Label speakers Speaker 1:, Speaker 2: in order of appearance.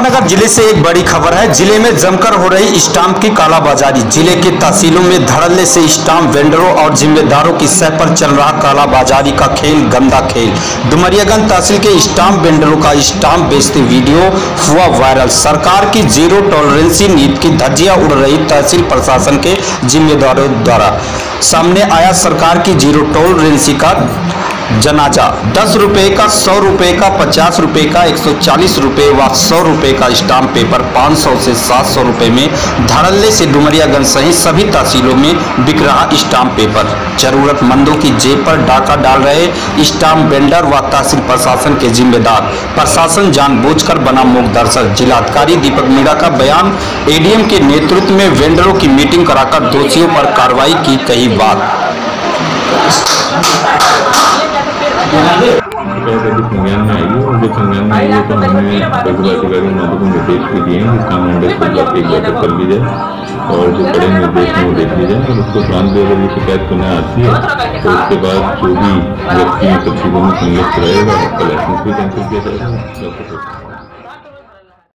Speaker 1: नगर जिले से एक बड़ी खबर है। जिले में जमकर हो रही स्टाम्प की कालाबाजारी। जिले के तहसीलों में धड़ल्ले से स्टाम्प वेंडरों और जिम्मेदारों की सह पर चल रहा कालाबाजारी का खेल गंदा खेल। डुमरियागंज तहसील के स्टाम्प वेंडरों का स्टाम्प बेचते वीडियो हुआ वायरल। सरकार की जीरो टॉलरेंसी नीति की धज्जियां उड़ रही तहसील प्रशासन के जिम्मेदारों द्वारा। सामने आया सरकार की जीरो टॉलरेंसी का जनाजा। 10 रुपए का, 100 रुपए का, 50 रुपए का, 140 रुपए व 100 रुपए का स्टाम्प पेपर 500 से 700 रुपए में धड़ल्ले से डुमरियागंज सहित सभी तहसीलों में बिक रहा स्टाम्प पेपर। जरूरतमंदों की जेब पर डाका डाल रहे स्टाम्प वेंडर व तहसील प्रशासन के जिम्मेदार। प्रशासन जानबूझकर बना मूक दर्शक। जिलाधिकारी दीपक मीणा का बयान। एडीएम के नेतृत्व में वेंडरों की मीटिंग कराकर दोषियों पर कार्रवाई की कही बात।
Speaker 2: संज्ञान में आई और जब संज्ञान में आई है तो हमने अधिकारी मधु को निर्देश भी दिए हैं। इसका मंडल को जाकर एक बैठक कर ली जाए और जो बड़े निर्देश हैं वो देख ली जाए और उसको तुरंत भी अगर ये शिकायत पुनः आती है तो उसके बाद जो भी व्यक्ति तस्वीरों में संलिप्त रहेगा उसका लाइसेंस भी कैंसिल किया जाएगा।